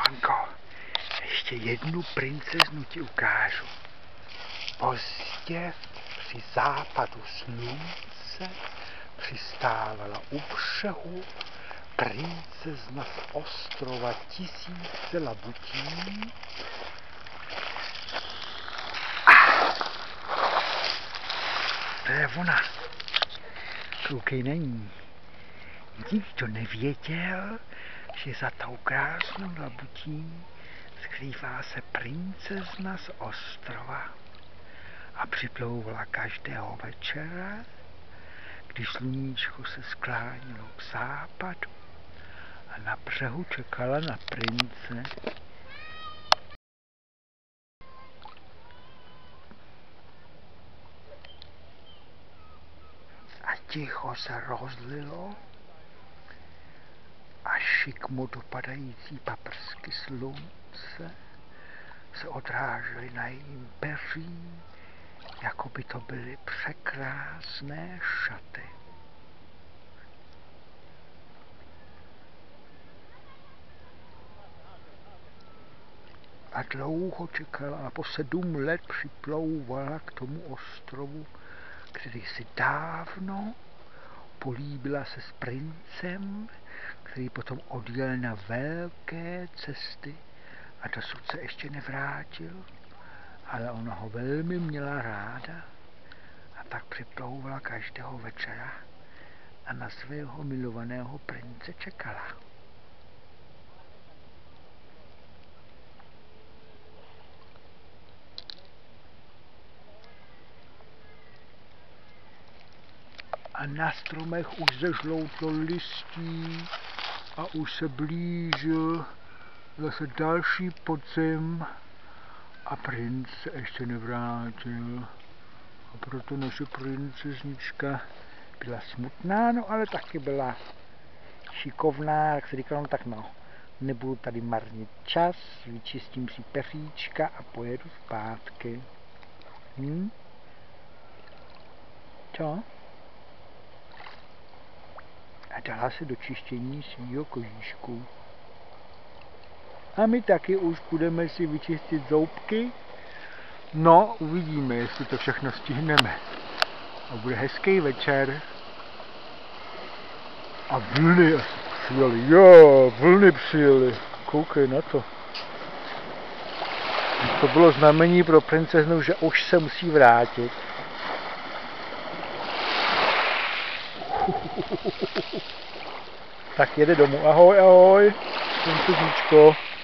Johanko, ještě jednu princeznu ti ukážu. Pozdě při západu slunce přistávala u břehu princezna z ostrova Tisíce labutí. To je ona. Koukej na ní. Nikdo nevěděl, že za tou krásnou labutí skrývá se princezna z ostrova. A připlouvala každého večera, když sluníčko se sklánilo k západu a na břehu čekala na prince. A ticho se rozlilo a šikmo dopadající paprsky slunce se odrážely na jejím peří, jako by to byly překrásné šaty. A dlouho čekala a po 7 let připlouvala k tomu ostrovu, který si dávno políbila se s princem, který potom odjel na velké cesty a dosud se ještě nevrátil, ale ona ho velmi měla ráda a tak připlouvala každého večera a na svého milovaného prince čekala. A na stromech už zežloutlo listí a už se blížil zase další podzim a princ se ještě nevrátil. A proto naše princeznička byla smutná, no ale taky byla šikovná, tak si říkala, no tak no, nebudu tady marnit čas, vyčistím si peříčka a pojedu zpátky. Co? A dala se do čištění svýho kožíšku. A my taky už budeme si vyčistit zoubky. No, uvidíme, jestli to všechno stihneme. A bude hezký večer. A vlny přijeli. Jo, vlny přijeli. Koukej na to. To bylo znamení pro princeznu, že už se musí vrátit. Tak jede domů. Ahoj, ahoj, princezničko.